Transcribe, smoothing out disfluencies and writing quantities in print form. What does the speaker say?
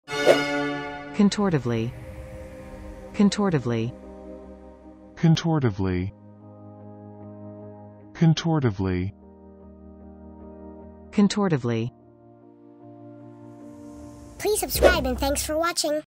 Contortively. Contortively. Contortively. Contortively. Contortively. Please subscribe and thanks for watching.